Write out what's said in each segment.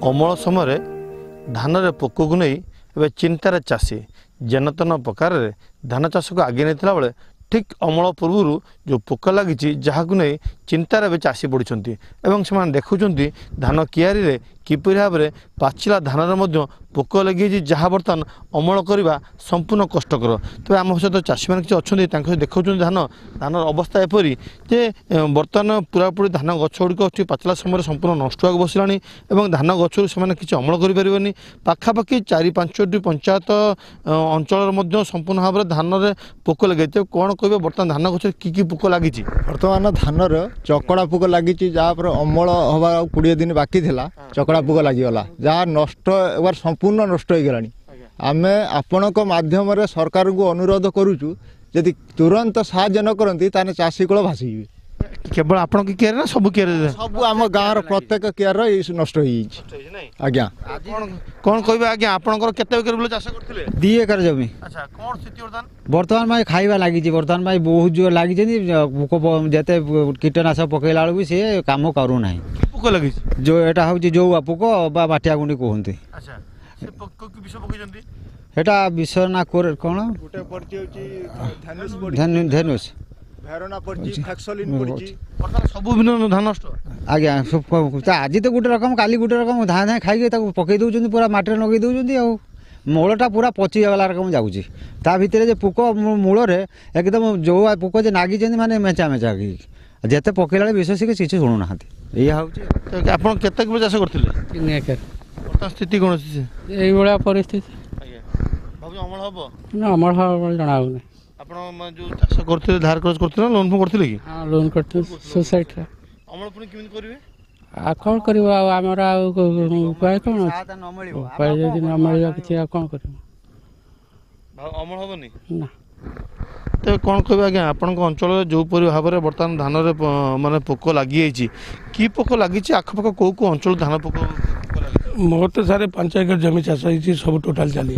अमल समय धान रे पोक को नहीं ए चिंतार चाषी जेनतन प्रकार धान चाष को आगे नहीं बेले ठीक अमल पूर्व जो पोक लगी जहाँ नहीं चिंतार चाषी पड़ती से देखुं धान कियारी रे किपरि भाव में पाचिला धान पोक लगी जहाँ बर्तमान अमल करने संपूर्ण कष्टकर तेज आम सहित चाषी मैंने किसी अच्छा देखा धान धान अवस्था एपरी जे बर्तमान पूरापूरी धान गछ गुड़िक पाचिला समय संपूर्ण नष्ट होगा बसला धान गचर से किसी अमल करें पाखापाखि 4-5टी पंचायत अंचल संपूर्ण भाव में धान में पोक लगे कौन कह बर्तमान धान गच कि पोक लगी बर्तमान धान चकड़ा पोक लगी जहाँपर अमल हवा 20 दिन बाकी था चकड़ा पोक लगिगला जहाँ नष्ट एबार संपूर्ण नष्ट हो गलानी आमे आपणक माध्यम सरकार को अनुरोध करुचु यदि तुरंत साहाय्य न करती ताने चाषी कूल भासीबे केवल आपण की केयर ना सब केयर सब आम गाँव प्रत्येक केयर नष्ट हो आज्ञा कौन कहबे आज्ञा आपनकर केते एकर बोले चाष करथिले 2 एकर जमी। अच्छा कौन स्थिति वर्तमान में खाइबा लागी वर्तमान में बहुत जोर लागी पोक जते कीटनाशक पकेला बेलू सी काम करू ना पोक लगी जो एटा हूँ जो पोक बा बाटिया गुंडी कहते अच्छा से पोक की विष पकइजंती एटा विष ना कोर कोन गुटे पड़ची होची धनुष भेरना पड़ची फैक्सलिन पड़ची वर्तमान सब दिन धान नष्ट आज्ञा आज तो गोटे रकम काली गोटे रकम धान धान खाई पकई दौरान पूरा माटी लगे दौरान मूलटा पूरा पचिगला रकम जाऊँगी ता भितर पोक मूल एकदम जो पोक जे नागी माने मेचा मेचा जिते पकईला विष सी किसी शुणुना या आप चाष करते स्थिति कौन ये परिस्थिति अमल हम ना अमल जना आप जो चाष करते धार कर्ज करते ना लोन करते कि हाँ लोन करते सोसाइटी अमल पुणी केमी करेंगे आ कौन कर आमर उपाय कौन उपाय जब न मिल कि कौन कर अमल हेनी ना तो कौन कह आज्ञा आपण अंचल जो भाव में बर्तमान धान माने पोक लगी कि पोक लगी आखपाख कौ कौ अंचल धान पोक मोर तो सारे 5 एकर जमी चाष होती सब टोटाल चली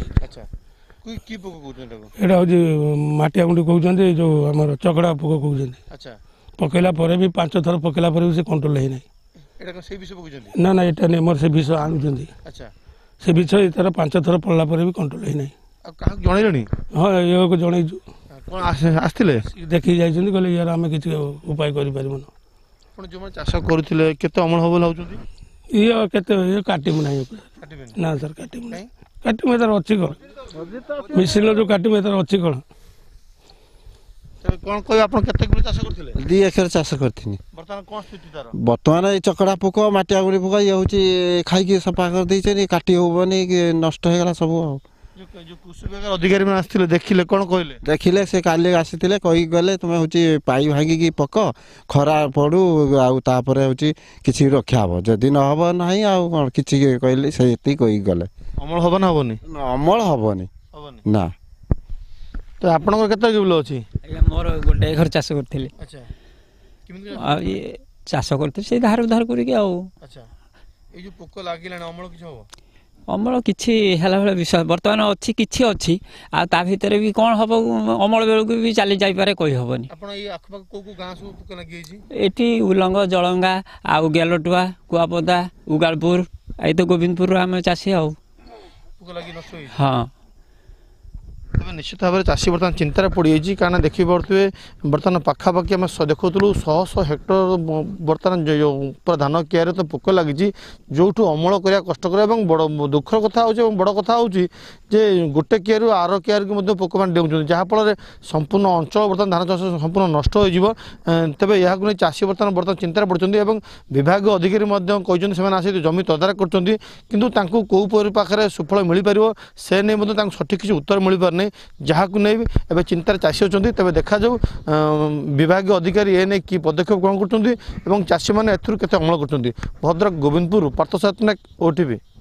एटा हूँ माटिया गुंडी कहते जो आम चकड़ा पोक कहते पकईला भी 5 थर पकईला भी से कंट्रोल है ना ना यहाँ नहीं मोर से विष आणुंट से विष इतर 5 थर पड़ला भी कंट्रोल है ना हाँ ये को जन देखी जाइए कहले यार आम किसी उपाय कर जो चाष करुले केते अमल हम लाउछन ये केते काटिमु ना ना सर काटिमु ना काटिमु तार अच्छी कौन मिसिल जो काटिमु तार अच्छी कौन कौन कह आप चाष करते 2 एकर चाष करथिनी बर्तमान कौन स्थिति तार बर्तमान ये चकड़ा पोक माटिया गुड़ी पोक ये हूँ खाई सफा कर देछे काटी होबनी कि नष्ट हो गला सब जो कृषि विभाग अधिकारी मैंने आसते देखिले कौन कहले देखिले से काली आसी कही गले तुम हूँ पाई भांगिकी पक खरा पड़ू आपर हूँ कि रक्षा हम जदि न हम ना आउ कौन कि कहले से कही गले अमल हम ना हेनी अमल हेनी ना तो आपन केते बिल अछि मोर गोटे घर चाष करथिले अच्छा ये चाष करते से धार उधार करके अच्छा ए जो पोक लागिला अमल किछ हो अमल किछि हेला बेले विषय वर्तमान अच्छी किछि अच्छी आ ता भितर भी कौन हम अमल बेलू भी चली जाई पारे कहि हबनी आपण ए आखपाख को गाँ सब पोक लगी छी एठी उलंग जलंगा आ गेलटुआ कुआपदा उगालपुर आई तो गोविंदपुर आम चाषी पोक लगी नष्ट होई हाँ तेज निश्चित भाव में चाषी बर्तमान चिंतार पड़ जाइए कारण देखी पारे बर्तमान पाखापाखि आम देखुलू 100 हेक्टर बर्तमान जो धान कियारे तो पोक लगी जो अमल करने कष्टकर बड़ दुखर कथा हो बड़ कथा हूँ गोटे कियारू आर कियार की पोक मैंने डेउं जहाँफल संपूर्ण अंचल बर्तमान धान चाष संपूर्ण नष्ट हो तेज यहाँ नहीं चाषी बर्तमान चिंतार पड़ते विभाग अधिकारी कहते जमी तदारख कर कौ पाखे सुफल मिल पार से नहीं सठिक किसी उत्तर मिल पार नहीं जहाँ को नहीं एवं चिंतार चाषी अच्छा तेज देखा जाऊ विभाग अधिकारी ए नहीं कि पदक्षेप ग्रहण कर चाषी मैंने एथुर केते अमल कर भद्रक गोविंदपुर पार्थसारथी नायक ओटीवी।